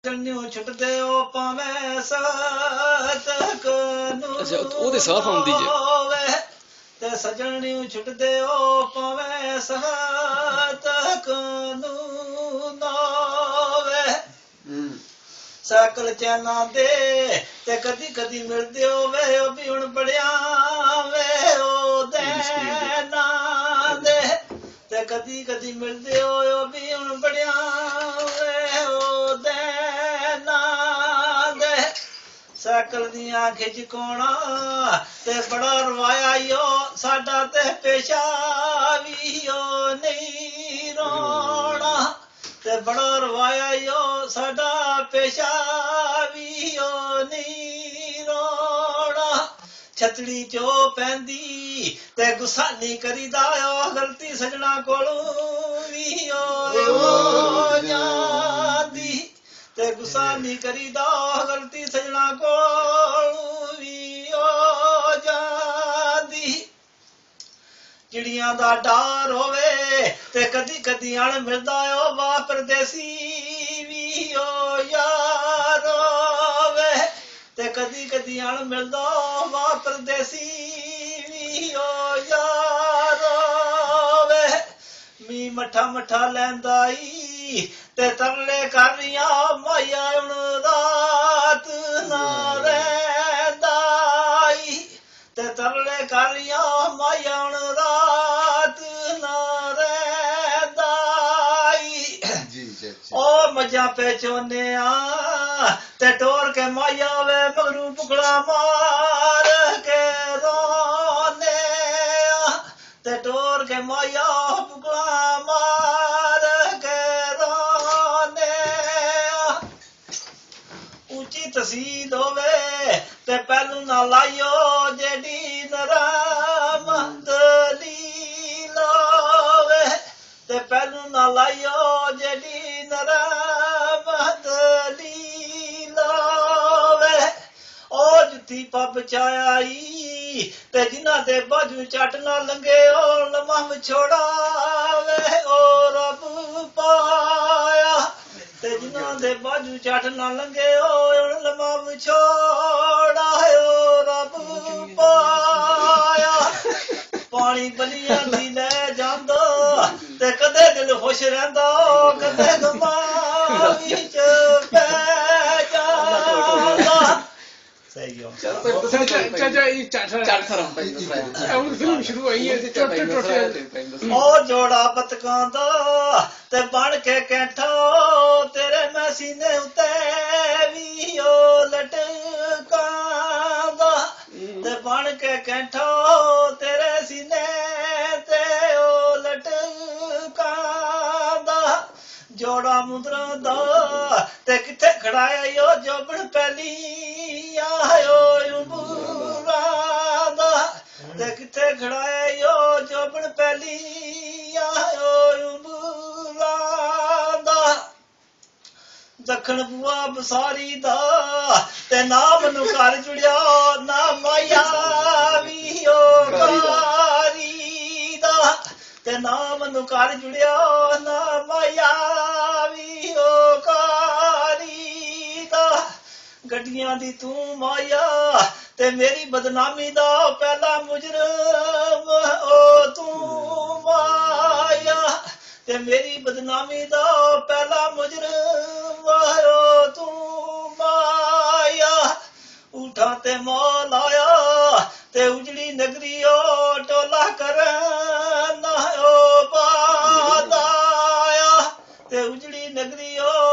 ਜੰਨਿਓ ਛੁੱਟਦੇ ਓ ਭਾਵੇਂ ਸਤਕ ਨੂੰ ਉਹਦੇ ਸਾਥ ਆਉਂਦੀ ਜੇ ਤੇ ਸਜਣਿਓ ਛੁੱਟਦੇ ਓ ਭਾਵੇਂ ਸਤਕ ਨੂੰ ਨਾਵੇ ਸਾਈਕਲ ਚੈਨਾ ਦੇ ਤੇ ਕਦੀ ਕਦੀ ਮਿਲਦੇ ਓ ਵੇ ਉਹ ਵੀ ਹੁਣ ਬੜਿਆ ਵੇ ਉਹ ਦੇਨਾ ਦੇ ਤੇ ਕਦੀ ਕਦੀ ਮਿਲਦੇ ਓ ਉਹ ਵੀ ਹੁਣ ਬੜਿਆ ਵੇ ਉਹ ਦੇਨਾ ਦੇ ਸਾਈਕਲ ਦੀਆਂ ਖਿੱਚ ਕੋਣਾ ਤੇ ਬੜਾ ਰਵਾਇਆ ਓ ਸਾਡਾ ਤੇ ਪੇਸ਼ਾ ਵੀ ਓ ਨਹੀਂ ਰੋਣਾ ਤੇ ਬੜਾ ਰਵਾਇਆ ਓ ਸਾਡਾ ਪੇਸ਼ਾ ਵੀ ਓ ਨਹੀਂ ਰੋਣਾ ਛਤੜੀ ਚੋ ਪੈਂਦੀ ਤੇ ਗੁੱਸਾ ਨਹੀਂ ਕਰੀਦਾ ਓ ਗਲਤੀ ਸਜਣਾ ਕੋਲੋਂ ਵੀ ਓ ਜਾਂਦੀ ਤੇ ਗੁੱਸਾ ਨਹੀਂ ਕਰੀਦਾ ਗਲਤੀ ਸਜਣਾ ਕੋਲੋਂ ਵੀ ਓ ਜਾਂਦੀ ਚਿੜੀਆਂ ਦਾ ਡਰ ਹੋਵੇ ਤੇ ਕਦੀ ਕਦੀ ਅਣ ਮਿਲਦਾ ਓ ਵਾ ਪਰਦੇਸੀ ਵੀ ਓ ਯਾਰ ਹੋਵੇ ਤੇ ਕਦੀ ਕਦੀ ਅਣ ਮਿਲਦਾ ਵਾ ਪਰਦੇਸੀ ਵੀ ਓ ਯਾਰ ਹੋਵੇ ਮੀ ਮੱਠਾ ਮੱਠਾ ਲੈਂਦਾ ਈ ਤੇ ਤਰਲੇ ਕਰ ਰਹੀਆਂ ਮਾਇਆ ਹੁਣ ਰਾਤ ਨਾ ਰਹਿੰਦਾ ਈ ਤੇ ਤਰਲੇ ਕਰ ਰਹੀਆਂ ਮਾਇਆ ਹੁਣ ਰਾਤ ਨਾ ਰਹਿੰਦਾ ਈ ਉਹ ਮੱਝਾਂ ਪੇ ਚੋਨੇ ਆ ਤੇ ਟੋਰ ਕੇ ਮਾਇਆ ਵੇ ਮਗਰੂ ਪੁਕੜਾ ਮਾਰ ਕੇ ਰੋਨੇ ਆ ਤੇ ਟੋਰ ਕੇ ਮਾਇਆ ਪੁਕੜਾ ਮਾਰ ਕੇ ਰੋਨੇ ਆ ਉੱਚੀ ਤਸੀਦ ਹੋਵੇ ਤੇ ਪਹਿਲੂ ਨਾ ਲਾਇਓ ਜਿਹੜੀ ਨਰਮ ਦਲੀਲ ਹੋਵੇ ਤੇ ਪਹਿਲੂ ਨਾ ਲਾਇਓ ਜਿਹੜੀ ਨਰਮ ਦਲੀਲ ਹੋਵੇ ਉਹ ਜੁੱਤੀ ਪੱਬ ਚਾਇਆ ਈ ਤੇ ਜਿਨ੍ਹਾਂ ਦੇ ਬਾਜੂ ਚੱਟ ਨਾ ਲੰਗੇ ਉਹ ਲਮਾ ਵਿਛੋੜਾਵੇ ਉਹ ਰੱਬ ਪਾਇਆ ਤੇ ਜਿਨ੍ਹਾਂ ਦੇ ਬਾਜੂ ਚੱਟ ਨਾ ਲੰਗੇ ਉਹ ਲਮਾ ਵਿਛੋੜਾ ਉਹ ਰੱਬ ਪਾਇਆ ਪਾਣੀ ਬਲੀਆਂ ਦੀ ਲੈ ਜਾਂਦਾ ਤੇ ਕਦੇ ਦਿਲ ਖੁਸ਼ ਰਹਿੰਦਾ ਕਦੇ ਗਮਾ ਵਿੱਚ ਪੈ ਜਾਂਦਾ ਸਹੀ ਹੋ ਉਹ ਜੋੜਾ ਬਤਕਾਂ ਦਾ ਤੇ ਬਣ ਕੇ ਕੈਂਠਾ ਤੇਰੇ ਮੈਂ ਸੀਨੇ ਉੱਤੇ ਵੀ ਉਹ ਲਟਕਾਂ ਦਾ ਤੇ ਬਣ ਕੇ ਕੈਂਠਾ ਤੇਰੇ ਸੀਨੇ ਤੇ ਉਹ ਲਟਕਾਂ ਦਾ ਜੋੜਾ ਮੁੰਦਰਾਂ ਦਾ ਤੇ ਕਿੱਥੇ ਖੜਾਇਆ ਓ ਜੋਬਣ ਪਹਿਲੀ ਆਇਓ ਉਮਰਾਂ ਦਾ ਤੇ ਕਿੱਥੇ ਖੜਾਇਆ ਓ ਜੋਬਣ ਪਹਿਲੀ ਆਇਓ ਉਮਰਾਂ ਦਾ ਦੱਖਣ ਬੂਆ ਬਸਾਰੀ ਦਾ ਤੇ ਨਾਮ ਨੂੰ ਘਰ ਜੁੜਿਆ ਨਾ ਮਾਇਆ ਵੀ ਓ ਕਾਰੀ ਦਾ ਤੇ ਨਾਮ ਨੂੰ ਘਰ ਜੁੜਿਆ ਨਾ ਮਾਇਆ ਵੀ ਓ ਕਾਰੀ ਦਾ ਗੱਡੀਆਂ ਦੀ ਤੂੰ ਮਾਇਆ ਤੇ ਮੇਰੀ ਬਦਨਾਮੀ ਦਾ ਪਹਿਲਾ ਮੁਜਰਮ ਓ ਤੂੰ ਮਾਇਆ ਤੇ ਮੇਰੀ ਬਦਨਾਮੀ ਦਾ ਪਹਿਲਾ ਮੁਜਰਮ ਓ ਤੂੰ ਮਾਇਆ ਉਠਾਂ ਤੇ ਮੌਲ ਆਇਆ ਤੇ ਉਜੜੀ ਨਗਰੀ ਓ ਟੋਲਾ ਕਰਨ ਓ ਬਾਦ ਆਇਆ ਤੇ ਉਜੜੀ ਨਗਰੀ ਓ